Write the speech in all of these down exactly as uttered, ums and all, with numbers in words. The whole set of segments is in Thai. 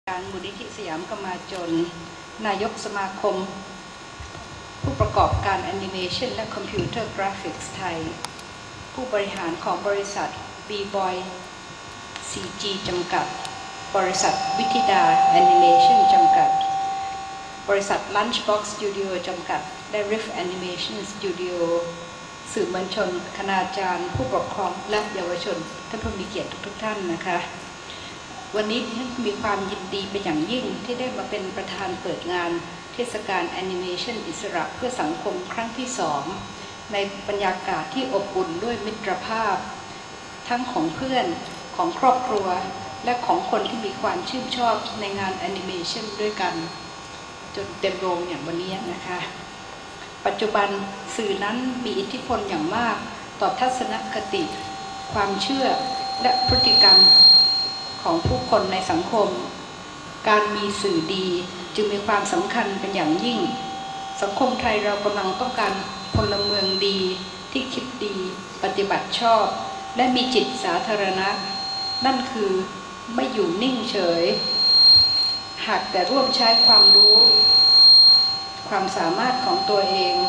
การมูลนิธิสยามกมาจนนายกสมาคมผู้ประกอบการแอนิเมชันและคอมพิวเตอร์กราฟิกส์ไทยผู้บริหารของบริษัท B-Boy ซี จี จำกัดบริษัทวิทิดาแอนิเมชันจำกัดบริษัท Lunchbox Studio จำกัดและ Riff Animation Studio สื่อมวลชนคณาจารย์ผู้ปกครองและเยาวชนท่านผู้มีเกียรติทุกๆท่านนะคะวันนี้ท่านมีความยินดีเป็นอย่างยิ่งที่ได้มาเป็นประธานเปิดงานเทศกาลแอนิเมชันอิสระเพื่อสังคมครั้งที่สองในบรรยากาศที่อบอุ่นด้วยมิตรภาพทั้งของเพื่อนของครอบครัวและของคนที่มีความชื่นชอบในงานแอนิเมชันด้วยกันจนเต็มโรงอย่างวันนี้นะคะปัจจุบันสื่อนั้นมีอิทธิพลอย่างมากต่อทัศนคติความเชื่อและพฤติกรรมของผู้คนในสังคมการมีสื่อดีจึงมีความสำคัญเป็นอย่างยิ่งสังคมไทยเรากำลังต้องการพลเมืองดีที่คิดดีปฏิบัติชอบและมีจิตสาธารณะนั่นคือไม่อยู่นิ่งเฉยหากแต่ร่วมใช้ความรู้ความสามารถของตัวเอง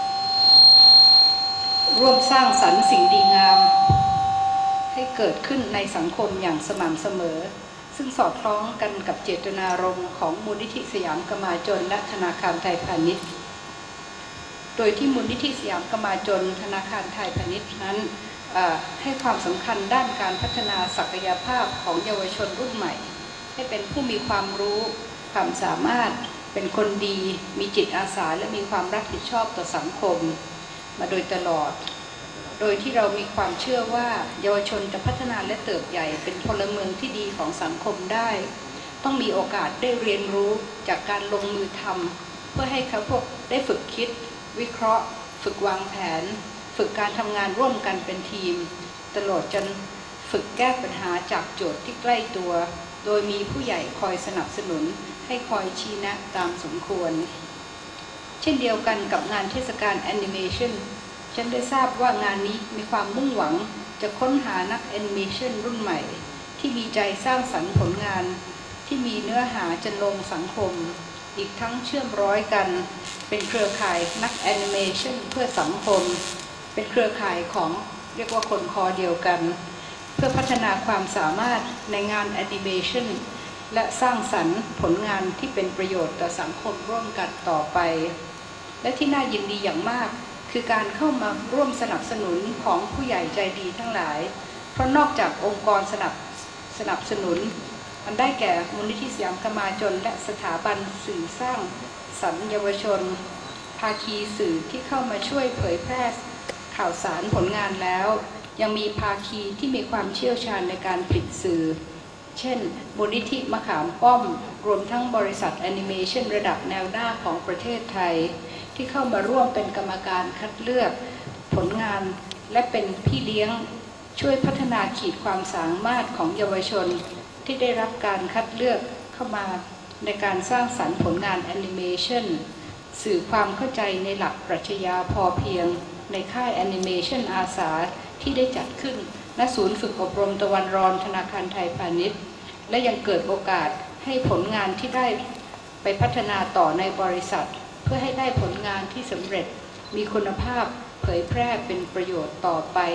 ร่วมสร้างสรรค์สิ่งดีงามให้เกิดขึ้นในสังคมอย่างสม่ำเสมอซึ่งสอดคล้องกันกับเจตนารมณ์ของมูลนิธิสยามกมาจนและธนาคารไทยพาณิชย์โดยที่มูลนิธิสยามกมาจนธนาคารไทยพาณิชย์นั้นให้ความสำคัญด้านการพัฒนาศักยภาพของเยาวชนรุ่นใหม่ให้เป็นผู้มีความรู้ความสามารถเป็นคนดีมีจิตอาสาและมีความรับผิดชอบต่อสังคมมาโดยตลอดโดยที่เรามีความเชื่อว่าเยาวชนจะพัฒนาและเติบใหญ่เป็นพลเมืองที่ดีของสังคมได้ต้องมีโอกาสได้เรียนรู้จากการลงมือทำเพื่อให้เขาพวกได้ฝึกคิดวิเคราะห์ฝึกวางแผนฝึกการทำงานร่วมกันเป็นทีมตลอดจนฝึกแก้ปัญหาจากโจทย์ที่ใกล้ตัวโดยมีผู้ใหญ่คอยสนับสนุนให้คอยชี้แนะตามสมควรเช่นเดียวกันกับงานเทศกาลแอนิเมชันฉันได้ทราบว่างานนี้มีความมุ่งหวังจะค้นหานักแอนิเมชันรุ่นใหม่ที่มีใจสร้างสรรค์ผลงานที่มีเนื้อหาจรรโลงสังคมอีกทั้งเชื่อมร้อยกันเป็นเครือข่ายนักแอนิเมชันเพื่อสังคมเป็นเครือข่ายของเรียกว่าคนคอเดียวกันเพื่อพัฒนาความสามารถในงานแอนิเมชันและสร้างสรรค์ผลงานที่เป็นประโยชน์ต่อสังคมร่วมกันต่อไปและที่น่ายินดีอย่างมากคือการเข้ามาร่วมสนับสนุนของผู้ใหญ่ใจดีทั้งหลายเพราะนอกจากองค์กรสนับสนับสนุนอันได้แก่มูลนิธิสยามกมาจนและสถาบันสื่อสร้างสรรค์เยาวชนภาคีสื่อที่เข้ามาช่วยเผยแพร่ข่าวสารผลงานแล้วยังมีภาคีที่มีความเชี่ยวชาญในการผลิตสื่อเช่นมูลนิธิมะขามป้อมรวมทั้งบริษัทแอนิเมชันระดับแนวหน้าของประเทศไทยที่เข้ามาร่วมเป็นกรรมการคัดเลือกผลงานและเป็นพี่เลี้ยงช่วยพัฒนาขีดความสามารถของเยาวชนที่ได้รับการคัดเลือกเข้ามาในการสร้างสรรค์ผลงานแอนิเมชันสื่อความเข้าใจในหลักปรัชญาพอเพียงในค่ายแอนิเมชันอาสาที่ได้จัดขึ้นณศูนย์ฝึกอบรมตะวันรอนธนาคารไทยพาณิชย์และยังเกิดโอกาสให้ผลงานที่ได้ไปพัฒนาต่อในบริษัทเพื่อให้ได้ผลงานที่สำเร็จมีคุณภาพเผยแพร่เป็นประโยชน์ต่อไป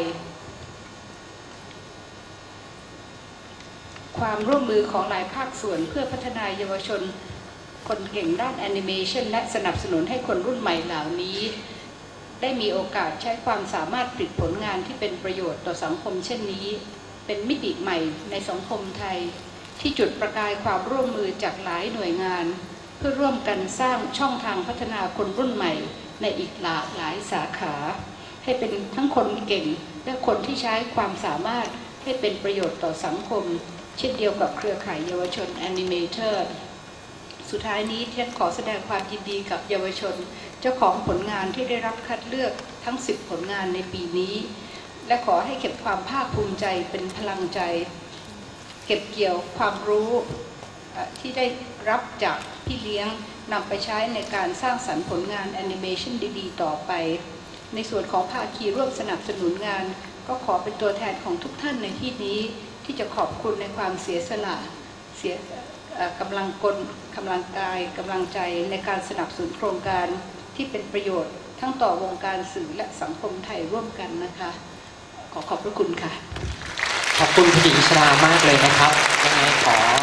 ความร่วมมือของหลายภาคส่วนเพื่อพัฒนาเยาวชนคนเก่งด้านแอนิเมชันและสนับสนุนให้คนรุ่นใหม่เหล่านี้ได้มีโอกาสใช้ความสามารถผลิตผลงานที่เป็นประโยชน์ต่อสังคมเช่นนี้เป็นมิติใหม่ในสังคมไทยที่จุดประกายความร่วมมือจากหลายหน่วยงานเพื่อร่วมกันสร้างช่องทางพัฒนาคนรุ่นใหม่ในอีกหลากหลายสาขาให้เป็นทั้งคนเก่งและคนที่ใช้ความสามารถให้เป็นประโยชน์ต่อสังคมเช่นเดียวกับเครือข่ายเยาวชนแอนิเมเตอร์สุดท้ายนี้ฉันขอแสดงความยินดีกับเยาวชนเจ้าของผลงานที่ได้รับคัดเลือกทั้งสิบผลงานในปีนี้และขอให้เก็บความภาคภูมิใจเป็นพลังใจเก็บเกี่ยวความรู้ที่ได้รับจากพี่เลี้ยงนำไปใช้ในการสร้างสรรค์ผลงานแอนิเมชันดีๆต่อไปในส่วนของภาคีร่วมสนับสนุนงานก็ขอเป็นตัวแทนของทุกท่านในที่นี้ที่จะขอบคุณในความเสียสละเสียกำลังกลกำลังกายกำลังใจในการสนับสนุนโครงการที่เป็นประโยชน์ทั้งต่อวงการสื่อและสังคมไทยร่วมกันนะคะขอขอบพระคุณค่ะขอบคุณคุณหญิงชรามากเลยนะครับยังไงขอ